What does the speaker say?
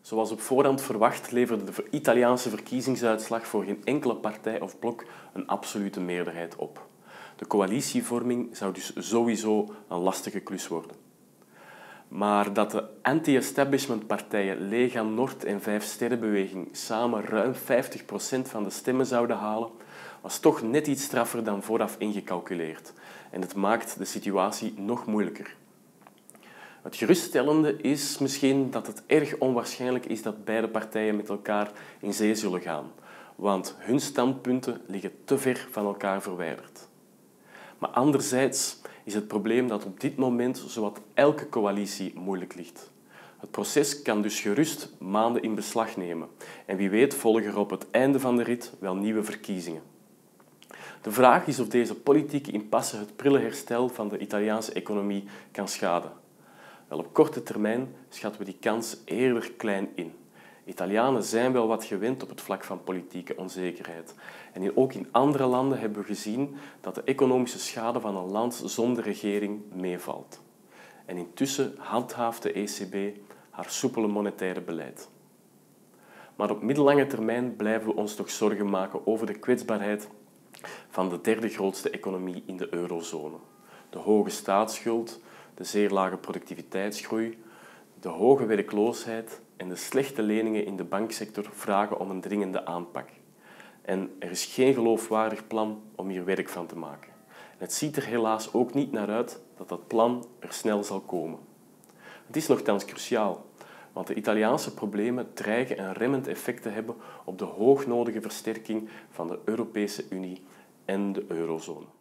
Zoals op voorhand verwacht leverde de Italiaanse verkiezingsuitslag voor geen enkele partij of blok een absolute meerderheid op. De coalitievorming zou dus sowieso een lastige klus worden. Maar dat de anti-establishment partijen Lega Nord en Vijf Sterrenbeweging samen ruim 50% van de stemmen zouden halen, was toch net iets straffer dan vooraf ingecalculeerd. En het maakt de situatie nog moeilijker. Het geruststellende is misschien dat het erg onwaarschijnlijk is dat beide partijen met elkaar in zee zullen gaan, want hun standpunten liggen te ver van elkaar verwijderd. Maar anderzijds is het probleem dat op dit moment zowat elke coalitie moeilijk ligt. Het proces kan dus gerust maanden in beslag nemen en wie weet volgen er op het einde van de rit wel nieuwe verkiezingen. De vraag is of deze politieke impasse het prille herstel van de Italiaanse economie kan schaden. Wel, op korte termijn schatten we die kans eerder klein in. Italianen zijn wel wat gewend op het vlak van politieke onzekerheid. En ook in andere landen hebben we gezien dat de economische schade van een land zonder regering meevalt. En intussen handhaaft de ECB haar soepele monetaire beleid. Maar op middellange termijn blijven we ons toch zorgen maken over de kwetsbaarheid van de derde grootste economie in de eurozone. De hoge staatsschuld, de zeer lage productiviteitsgroei, de hoge werkloosheid en de slechte leningen in de banksector vragen om een dringende aanpak. En er is geen geloofwaardig plan om hier werk van te maken. En het ziet er helaas ook niet naar uit dat dat plan er snel zal komen. Het is nochtans cruciaal, want de Italiaanse problemen dreigen een remmend effect te hebben op de hoognodige versterking van de Europese Unie en de eurozone.